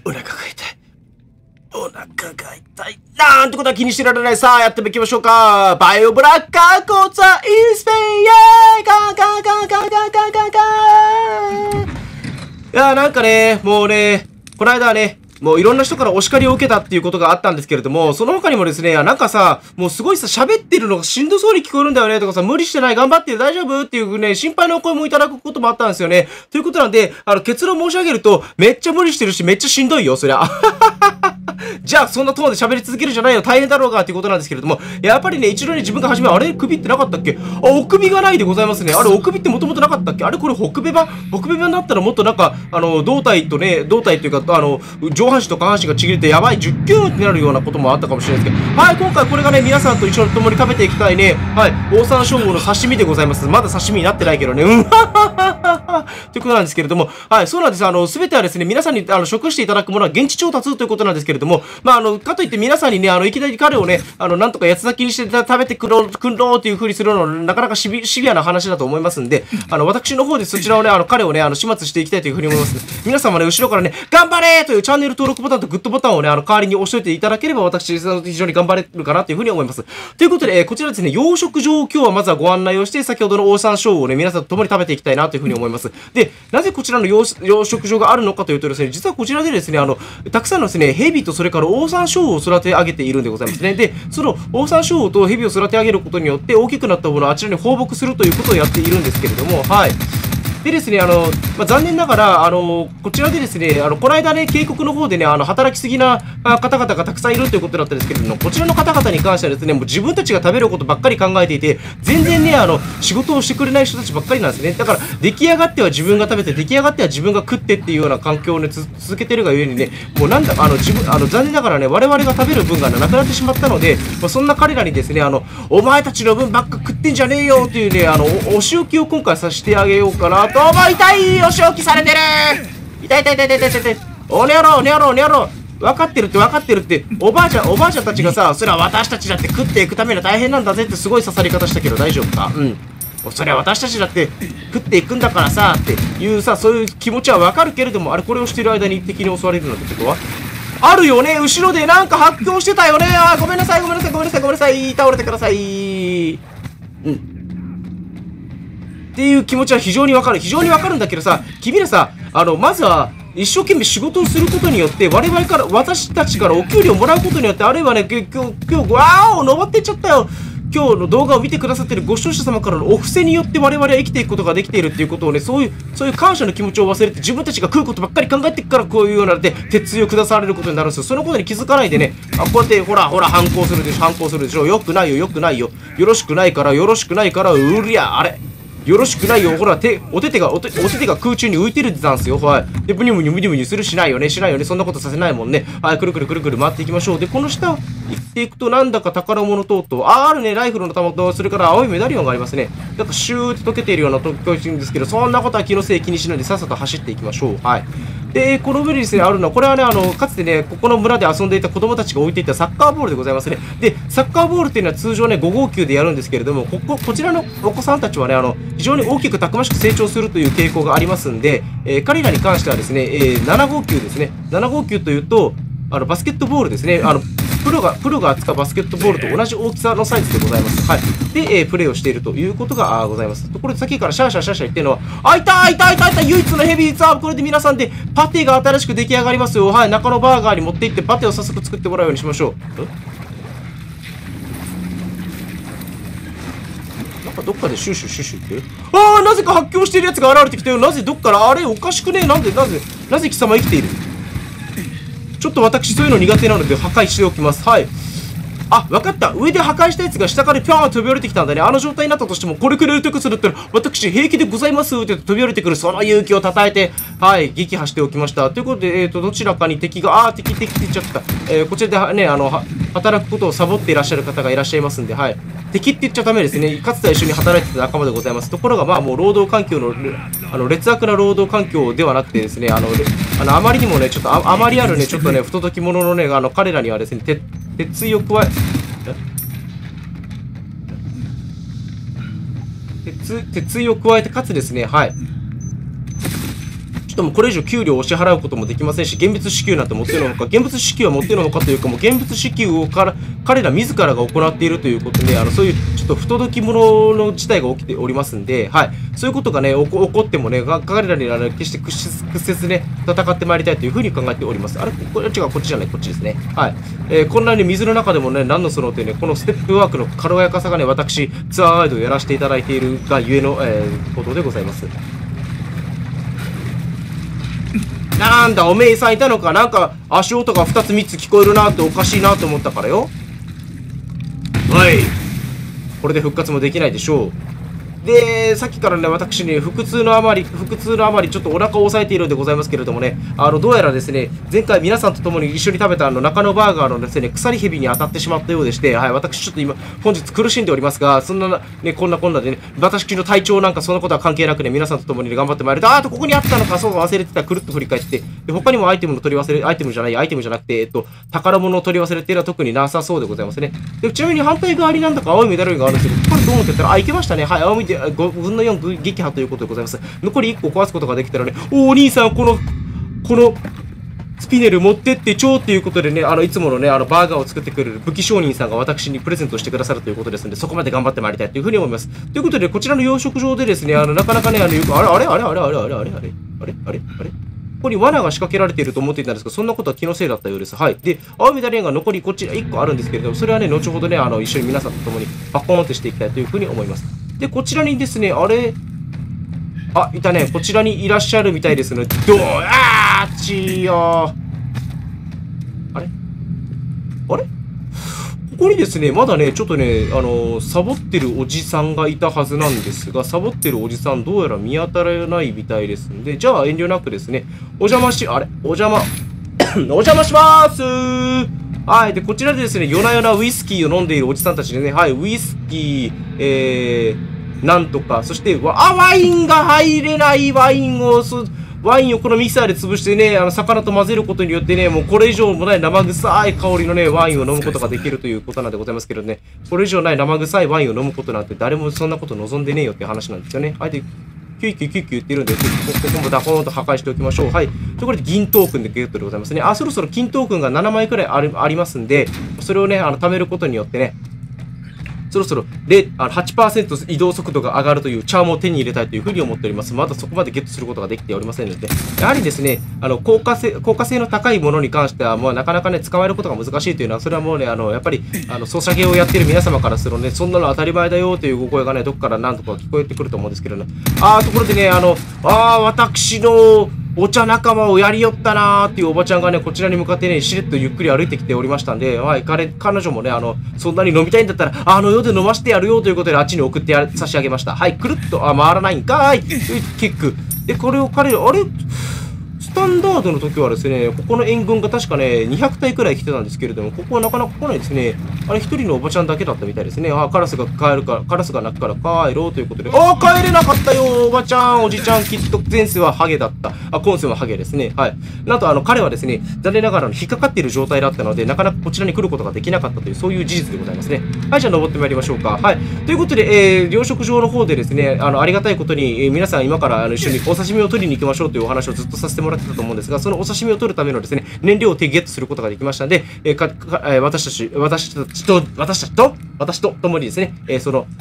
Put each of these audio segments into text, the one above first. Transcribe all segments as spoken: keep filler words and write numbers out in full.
お腹が痛い。お腹が痛い。なんてことは気にしてられない。さあ、やっていきましょうか。バイオブラッカーコツァイスペイイェーガーガーガーガーガーガーガーガー。いやーなんかね、もうね、この間はね、もういろんな人からお叱りを受けたっていうことがあったんですけれども、その他にもですね、なんかさ、もうすごいさ、喋ってるのがしんどそうに聞こえるんだよねとかさ、無理してない、頑張ってる、大丈夫っていうね、心配のお声もいただくこともあったんですよね。ということなんで、あの、結論申し上げると、めっちゃ無理してるし、めっちゃしんどいよ、そりゃ。じゃあ、そんなトーンで喋り続けるじゃないよ、大変だろうがっていうことなんですけれども、やっぱりね、一度に自分が始め、あれ首ってなかったっけ？あ、お首がないでございますね。あれ、お首ってもともとなかったっけ？あれ、これ、北米版北米版だったらもっとなんか、あの、胴体とね、胴体というか、あの、上半身と下半身がちぎれてやばい、じゅっキューンってなるようなこともあったかもしれないですけど、はい、今回これがね、皆さんと一緒に共に食べていきたいね、はい、オオサンショウウオの刺身でございます。まだ刺身になってないけどね、うんははははということなんですけれども、はい、そうなんです。あの、すべてはですね、皆さんに、あの、食していただくものは現地調達ということなんですけれども、まあ、あの、かといって皆さんにね、あの、いきなり彼をね、あの、なんとか八つ咲きにして食べてくろ、くんろーっていう風にするのは、なかなかシビ、シビアな話だと思いますんで、あの、私の方でそちらをね、あの、彼をね、あの、始末していきたいという風に思います。皆様ね、後ろからね、頑張れーというチャンネル登録ボタンとグッドボタンをね、あの、代わりに押しておいていただければ、私、非常に頑張れるかなという風に思います。ということで、えー、こちらですね、養殖場を今日はまずはご案内をして、先ほどのオオサンショウウオをね、皆さんと共に食べていきたいなという風に思います。で、なぜこちらの養殖場があるのかというとですね、実はこちらでですね、あの、たくさんのですね、ヘビとそれからオオサンショウウオを育て上げているんでございますね。で、そのオオサンショウウオとヘビを育て上げることによって、大きくなったものをあちらに放牧するということをやっているんですけれども、はい。でですね、あの、まあ、残念ながら、あの、こちらでですね、あの、この間ね、渓谷の方でね、あの、働きすぎな方々がたくさんいるということだったんですけれども、こちらの方々に関してはですね、もう自分たちが食べることばっかり考えていて、全然ね、あの、仕事をしてくれない人たちばっかりなんですね。だから、出来上がっては自分が食べて、出来上がっては自分が食ってっていうような環境をね、続けてるがゆえにね、もうなんだ、あの、自分、あの、残念ながらね、我々が食べる分がなくなってしまったので、まあ、そんな彼らにですね、あの、お前たちの分ばっか食ってんじゃねえよっていうね、あの、お、お仕置きを今回させてあげようかなと思いたい。お仕置きされてる。痛い痛い痛い痛い痛い痛い。おねやろうねやろうねやろう。分かってるって分かってるって。おばあちゃんおばあちゃんたちがさ、それは私たちだって食っていくために大変なんだぜってすごい刺さり方したけど大丈夫か？うん。それは私たちだって食っていくんだからさっていうさ、そういう気持ちは分かるけれども、あれこれをしている間に敵に襲われるなんてことはあるよね。後ろでなんか発狂してたよね。あーごめんなさいごめんなさいごめんなさいごめんなさい。倒れてください。うん。っていう気持ちは非常にわかる。非常にわかるんだけどさ、君らさ、あの、まずは、一生懸命仕事をすることによって、我々から、私たちからお給料をもらうことによって、あるいはね、今日、今日、わーお、登ってっちゃったよ。今日の動画を見てくださっているご視聴者様からのお布施によって我々は生きていくことができているっていうことをね、そういう、そういう感謝の気持ちを忘れて、自分たちが食うことばっかり考えていくから、こういうようなで、鉄槌を下されることになるんですよ。そのことに気づかないでね、あ、こうやって、ほら、ほら、反抗するでしょ、反抗するでしょ。よくないよ、よくないよ。よろしくないから、よろしくないから、うりゃ、あれ。よろしくないよ。ほら、手、お手手が、お手、お手手が空中に浮いてるってたんですよ。はい。で、ブニュブニュブニュブニュするしないよね。しないよね。そんなことさせないもんね。はい。くるくるくるくる回っていきましょう。で、この下、行っていくと、なんだか宝物等々。あ、あるね。ライフルの弾と、それから青いメダリオンがありますね。なんかシューって溶けているような時々んですけど、そんなことは気のせい気にしないでさっさと走っていきましょう。はい。で、この上にですね、あるのは、これはね、あの、かつてね、ここの村で遊んでいた子供たちが置いていたサッカーボールでございますね。で、サッカーボールっていうのは通常ね、ご号球でやるんですけれども、ここ、こちらのお子さんたちはね、あの、非常に大きくたくましく成長するという傾向がありますんで、えー、彼らに関してはですね、えー、なな号球ですね。なな号球というと、あの、バスケットボールですね。あの、プロが、プロが扱うバスケットボールと同じ大きさのサイズでございます。はい。で、えー、プレイをしているということがございます。ところで、さっきからシャーシャーシャーシャー言ってるのは、あ、いたいたいたいた唯一のヘビーツアーこれで皆さんでパテが新しく出来上がりますよ。はい。中野バーガーに持って行ってパテを早速作ってもらうようにしましょう。なんかどっかでシューシューシューシュー言ってる。ああ、なぜか発狂しているやつが現れてきたよ。なぜどっから、あれおかしくねえ。なんで、なぜ、なぜ貴様生きている。ちょっと私そういうの苦手なので破壊しておきます。はい。あ、わかった。上で破壊したやつが下からピョーン飛び降りてきたんだね。あの状態になったとしても、これくらい得するってのは、私平気でございますって飛び降りてくる、その勇気を称えて、はい、撃破しておきました。ということで、えっと、どちらかに敵が、あー、敵、敵って言っちゃった。えー、こちらでね、あの、働くことをサボっていらっしゃる方がいらっしゃいますんで、はい。敵って言っちゃダメですね。かつては一緒に働いてた仲間でございます。ところが、まあ、もう労働環境の、あの、劣悪な労働環境ではなくてですね、あの、あのあまりにもね、ちょっとあ、あまりあるね、ちょっとね、不届き者のね、あの、彼らにはですね、鉄、鉄槌を加え、鉄、鉄槌を加えて、かつですね、はい。 ちょっともうこれ以上給料をお支払うこともできませんし、現物支給なんて持ってるのか、現物支給は持ってるのかというか、もう現物支給をから彼ら自らが行っているということで、あのそういうちょっと不届き者の事態が起きておりますんで、はい、そういうことがね、起こ起こってもね、彼らにあの決して屈折ね、戦ってまいりたいというふうに考えております。あれ、これ違う、こっちじゃない、こっちですね。はい。えー、こんなに水の中でもね、何のそのってね、このステップワークの軽やかさがね、私、ツアーガイドをやらせていただいているがゆえの、えー、ことでございます。なんだ、おめえさんいたのか。なんか、足音がふたつみっつ聞こえるなっておかしいなと思ったからよ。はい。これで復活もできないでしょう。で、さっきからね、私ね、腹痛のあまり、腹痛のあまり、ちょっとお腹を押さえているんでございますけれどもね、あの、どうやらですね、前回皆さんと共に一緒に食べたあの、中野バーガーのですね、鎖蛇に当たってしまったようでして、はい、私ちょっと今、本日苦しんでおりますが、そんな、ね、こんなこんなでね、私の体調なんかそんなことは関係なくね、皆さんと共に、ね、頑張ってまいると、あーと、ここにあったのか、そうか忘れてた、くるっと振り返って、で、他にもアイテムの取り忘れ、アイテムじゃない、アイテムじゃなくて、えっと、宝物を取り忘れているのは特になさそうでございますね。で、ちなみに反対側になんだか青いメダルがあるんですけど、これどう思ってたら、あ、いけましたね。はい、青いで、ごぶんのよん撃破ということでございます。残りいっこ壊すことができたらね、おお兄さん、この、この、スピネル持ってってちょうっていうことでね、あの、いつものね、あの、バーガーを作ってくれる武器商人さんが私にプレゼントしてくださるということですので、そこまで頑張ってまいりたいというふうに思います。ということで、こちらの養殖場でですね、あの、なかなかね、あの、よく、あれあれあれあれあれあれあれあれあれあれあれあれあれここに罠が仕掛けられていると思っていたんですが、そんなことは気のせいだったようです。はい。で、青メダリアンが残りこっちいっこあるんですけれども、それはね、後ほどね、あの、一緒に皆さんと共にパコーンってしていきたいというふうに思います。で、こちらにですね、あれ、あ、いたね。こちらにいらっしゃるみたいですので、どうあーちーよー。あれあれここにですね、まだね、ちょっとね、あのー、サボってるおじさんがいたはずなんですが、サボってるおじさん、どうやら見当たらないみたいですんで、じゃあ遠慮なくですね、お邪魔し、あれお邪魔、お邪魔しまーすー。はい。で、こちらでですね、夜な夜なウイスキーを飲んでいるおじさんたちでね、はい、ウイスキー、えー、なんとか、そして、あ、ワインが入れないワインを、ワインをこのミキサーで潰してね、あの、魚と混ぜることによってね、もうこれ以上もない生臭い香りのね、ワインを飲むことができるということなんでございますけどね、これ以上ない生臭いワインを飲むことなんて誰もそんなこと望んでねえよっていう話なんですよね。はい。で、キュイキュイキュイキュイ言ってるんで、ここもダコーンと破壊しておきましょう。はい。ということで、銀トークンでゲットでございますね。あ、そろそろ金トークンがななまいくらいあるありますんで、それをね、あの、貯めることによってね、そろそろはちパーセント 移動速度が上がるというチャームを手に入れたいというふうに思っております。まだそこまでゲットすることができておりませんので、やはりですね、あの、効果性、効果性の高いものに関しては、もうなかなかね、捕まえることが難しいというのは、それはもうね、あの、やっぱり、あの、ソシャゲをやっている皆様からするとね、そんなの当たり前だよというご声がね、どこから何とか聞こえてくると思うんですけどね。あー、ところでね、あの、あー、私の、お茶仲間をやりよったなーっていうおばちゃんがね、こちらに向かってね、しれっとゆっくり歩いてきておりましたんで、はい、彼、彼女もね、あの、そんなに飲みたいんだったら、あの世で飲ましてやるよということで、あっちに送ってや差し上げました。はい、くるっと、あ、回らないんかーい。キック。で、これを彼、あれスタンダードの時はですね、ここの援軍が確かね、にひゃくたいくらい来てたんですけれども、ここはなかなか来ないですね。あれ、一人のおばちゃんだけだったみたいですね。あ、カラスが帰るから、カラスが鳴くから帰ろうということで。あ、帰れなかったよ、おばちゃん、おじちゃん、きっと前世はハゲだった。あ、今世はハゲですね。はい。なんと、あの、彼はですね、残念ながらの引っかかっている状態だったので、なかなかこちらに来ることができなかったという、そういう事実でございますね。はい、じゃあ登ってまいりましょうか。はい。ということで、えー、養殖場の方でですね、あの、ありがたいことに、えー、皆さん今からあの一緒にお刺身を取りに行きましょうというお話をずっとさせてもらってたと思うんですが、そのお刺身を取るためのですね、燃料を手ゲットすることができましたので、えーかかえー、私たち、私たちと、私たちと、私と共にですね、えー、その、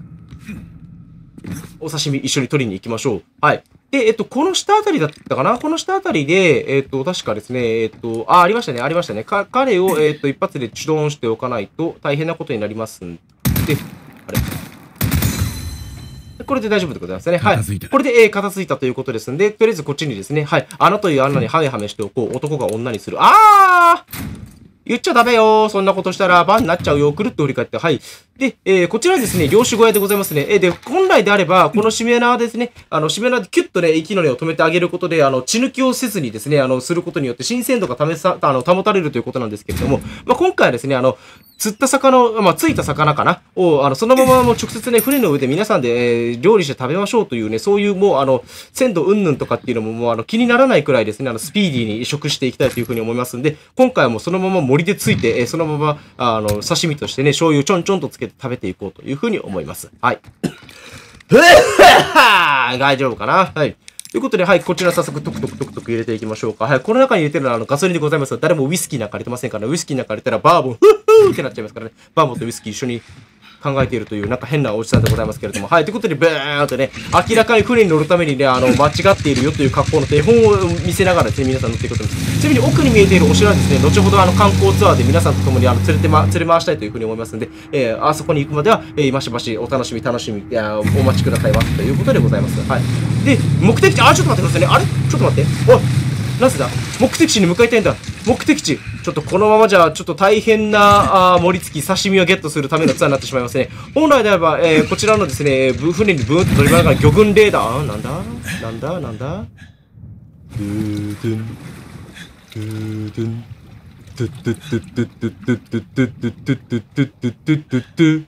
お刺身一緒に取りに行きましょう。はい。で、えっと、この下あたりだったかなこの下あたりで、えっと、確かですね、えっと、あ、ありましたね、ありましたね。か、彼を、えっと、一発でチドーンしておかないと大変なことになりますんで、あれこれで大丈夫でございますね。はい。これで、えー、片付いたということですんで、とりあえずこっちにですね、はい。穴という穴にハメハメしておこう。男が女にする。あー言っちゃダメよ。そんなことしたら、バンになっちゃうよ。くるっと振り返って。はい。で、えー、こちらですね、漁師小屋でございますね。えー、で、本来であれば、このしめ縄ですね、あの、しめ縄でキュッとね、息の根を止めてあげることで、あの、血抜きをせずにですね、あの、することによって新鮮度がためさ、あの、保たれるということなんですけれども、まあ、今回はですね、あの、釣った魚、まあ、ついた魚かなを、あの、そのままもう直接ね、船の上で皆さんで、えー、料理して食べましょうというね、そういうもう、あの、鮮度云々とかっていうのももう、あの、気にならないくらいですね、あの、スピーディーに食していきたいというふうに思いますんで、今回はもうそのまま森でついて、えー、そのまま、あの、刺身としてね、醤油ちょんちょんとつけて食べていこうというふうに思います。はい。大丈夫かなはい。 ということで、はい、こちら早速トクトクトクトク入れていきましょうか。はい、この中に入れてるのはあのガソリンでございます。誰もウイスキーなんか入れてませんから、ね、ウイスキーなんか入れたらバーボン、フッフーってなっちゃいますからね。バーボンとウイスキー一緒に考えているという、なんか変なおじさんでございますけれども。はい、ということで、ブーンとね、明らかに船に乗るためにね、あの、間違っているよという格好の手本を見せながらですね、皆さん乗っていくことです。ちなみに奥に見えているお城はですね、後ほどあの、観光ツアーで皆さんと共にあの、連れてま、連れ回したいというふうに思いますので、えー、あそこに行くまでは、えー、今しばしお楽しみ、楽しみ、いやお待ちくださいまということでございます。はい。で、目的地、あ、ちょっと待ってくださいね。あれちょっと待って。おいなぜだ目的地に向かいたいんだ目的地ちょっとこのままじゃ、ちょっと大変な、あ盛り付き、刺身をゲットするためのツアーになってしまいますね。本来であれば、えー、こちらのですね、船にブーンと乗りながら魚群レーダー、なんだなんだなんだドゥードゥン、ドゥードゥン、ドゥッドゥッドゥッドゥッドゥッドゥッドゥッドゥッドゥッドゥッドゥッドゥッドゥッドゥッドゥッドゥッ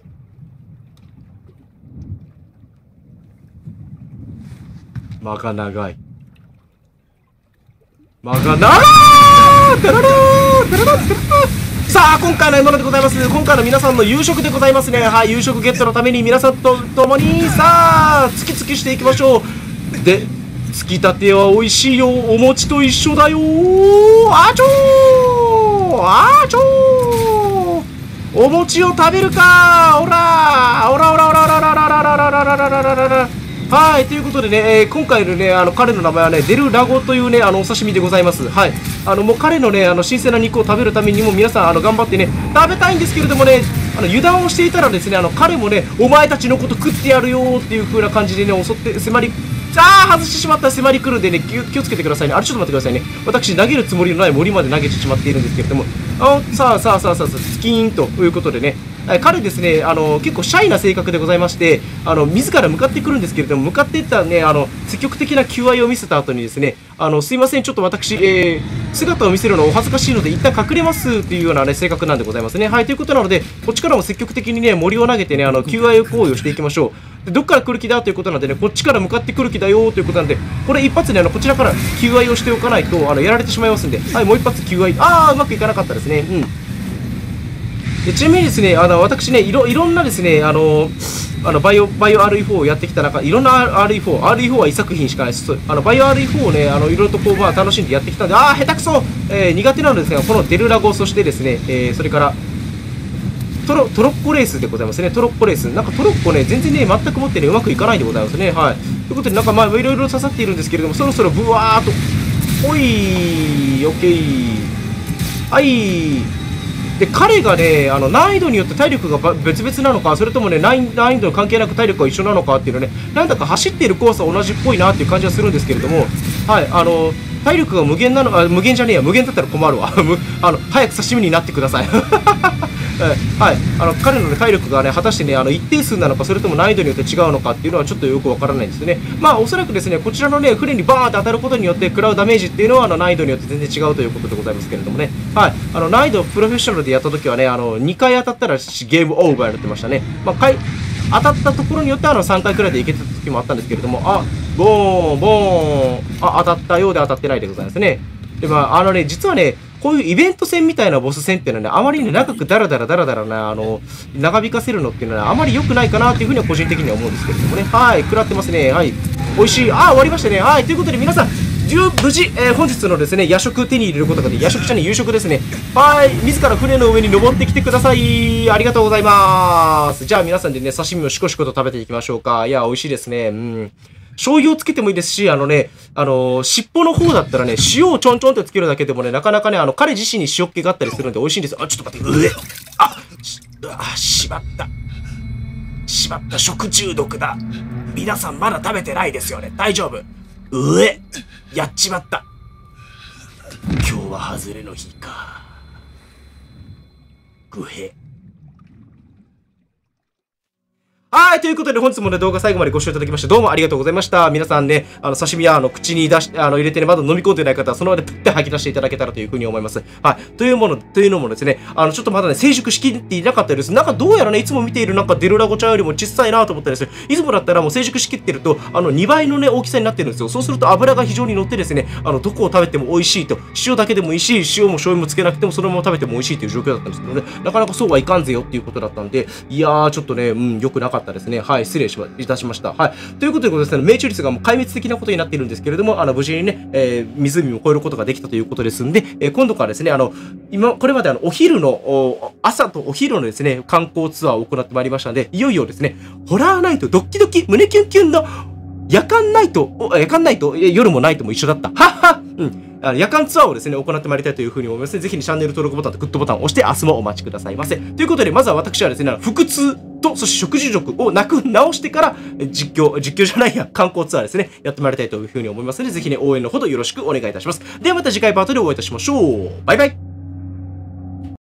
間が長い。間が長い。さあ、今回の獲物でございます。今回の皆さんの夕食でございますね。はい、夕食ゲットのために皆さんと共に、さあ、突き突きしていきましょう。で、つきたては美味しいよ。お餅と一緒だよ。あちょーあちょーお餅を食べるか。おらおらおらおらおらおらおらおらおらおらおらおらおらおらはい、ということでね、えー、今回のね、あの、彼の名前はね、デルラゴというね、あの、お刺身でございます。はい。あの、もう彼のね、あの、新鮮な肉を食べるためにも皆さん、あの、頑張ってね、食べたいんですけれどもね、あの、油断をしていたらですね、あの、彼もね、お前たちのこと食ってやるよーっていう風な感じでね、襲って、迫り、あー外してしまったら迫り来るんでね、気を、気をつけてくださいね。あれ、ちょっと待ってくださいね。私、投げるつもりのない森まで投げてしまっているんですけれども、あさあさあさあさあ、スキーンということでね、彼ですね、あの結構シャイな性格でございまして、あの自ら向かってくるんですけれども、向かっていったね、あの積極的な求愛を見せた後にですね、あのすいません、ちょっと私、えー、姿を見せるのはお恥ずかしいので、一旦隠れますっていうような、ね、性格なんでございますね。はい、ということなので、こっちからも積極的にね、森を投げてね、あの求愛行為をしていきましょう。でどっから来る気だということなんでね、こっちから向かってくる気だよということなんで、これ一発であのこちらから求愛をしておかないと、あのやられてしまいますんで、はい、もう一発求愛、あー、うまくいかなかったですね。うん。でちなみにですね、あの私ね、いろいろんなですね、あのあのバイオバイオ アールイーフォー をやってきた中、いろんな アールイーフォー、アールイーフォー は一作品しかないです。あのバイオ アールイーフォー をね、あのいろいろとこうまあ楽しんでやってきたんで、ああ下手くそ、えー、苦手なのですが、このデルラゴ、そしてですね、えー、それからトロトロッコレースでございますね。トロッコレース、なんかトロッコね、全然ね、全くもってね、うまくいかないでございますね。はい。ということで、なんかまあいろいろ刺さっているんですけれども、そろそろブワーっと、おい、オッケー、はい。で彼がね、あの難易度によって体力が別々なのか、それともね、難易度関係なく体力が一緒なのかっていうのね、なんだか走っているコースは同じっぽいなっていう感じはするんですけれども、はい、あの体力が無限なの、あ無限じゃねえや、無限だったら困るわ、あの早く刺身になってください。はい、あの彼の、ね、体力がね、果たしてね、あの一定数なのか、それとも難易度によって違うのかっていうのはちょっとよくわからないんですよね。まあ、おそらくですね、こちらのね、船にバーンって当たることによって食らうダメージっていうのは、あの難易度によって全然違うということでございますけれどもね。はい、あの難易度プロフェッショナルでやった時はね、あのにかい当たったらゲームオーバーになってましたね。まあ、かい当たったところによってあのさんかいくらいでいけた時もあったんですけれども、あ、ボーン、ボーン、あ、当たったようで当たってないでございますね。で、まあ、あのね、実はね、こういうイベント戦みたいなボス戦っていうのはね、あまりね、長くダラダラダラダラな、あの、長引かせるのっていうのはあまり良くないかなっていうふうには個人的には思うんですけれどもね。はい、食らってますね。はい。美味しい。あ、終わりましたね。はい。ということで皆さん、無事、えー、本日のですね、夜食手に入れることがで、夜食じゃね、夕食ですね。はい。自ら船の上に登ってきてください。ありがとうございます。じゃあ皆さんでね、刺身をシコシコと食べていきましょうか。いや、美味しいですね。うん。醤油をつけてもいいですし、あのね、あのー、尻尾の方だったらね、塩をちょんちょんとつけるだけでもね、なかなかね、あの、彼自身に塩っ気があったりするんで美味しいんです。あ、ちょっと待って、うえあ、し、あ、しまった。しまった、食中毒だ。皆さんまだ食べてないですよね。大丈夫。うえやっちまった。今日は外れの日か。ぐへ。はい、ということで本日もね、動画最後までご視聴いただきまして、どうもありがとうございました。皆さんね、あの、刺身は、あの、口に出し、あの、入れてね、まだ飲み込んでない方は、その場でプッて吐き出していただけたらというふうに思います。はい。というもの、というのもですね、あの、ちょっとまだね、成熟しきっていなかったです。なんかどうやらね、いつも見ているなんかデルラゴちゃんよりも小さいなと思ったんですよ。いつもだったらもう成熟しきってると、あの、にばいのね、大きさになってるんですよ。そうすると油が非常に乗ってですね、あの、どこを食べても美味しいと、塩だけでもいいし、塩も醤油もつけなくてもそのまま食べても美味しいという状況だったんですけどね、なかなかそうはいかんぜよっていうことだったんで、いやー、ちょっとね、うん、良くなかったです。 ですね。はい、失礼しま、いたしました。はい。ということでですね、命中率がもう壊滅的なことになっているんですけれども、あの、無事にね、えー、湖を越えることができたということですんで、えー、今度からですね、あの、今、これまであの、お昼の、お朝とお昼のですね、観光ツアーを行ってまいりましたので、いよいよですね、ホラーナイト、ドッキドキ、胸キュンキュンの夜間ナイト、夜間ナイト、夜もナイトも一緒だった。はっはうん。あの夜間ツアーをですね、行ってまいりたいというふうに思いますので、ぜひにチャンネル登録ボタンとグッドボタンを押して、明日もお待ちくださいませ。ということで、まずは私はですね、腹痛と、そして食事力をなく直してから、実況、実況じゃないや、観光ツアーですね、やってまいりたいというふうに思いますので、ぜひね、応援のほどよろしくお願いいたします。ではまた次回パートでお会いいたしましょう。バイバイ。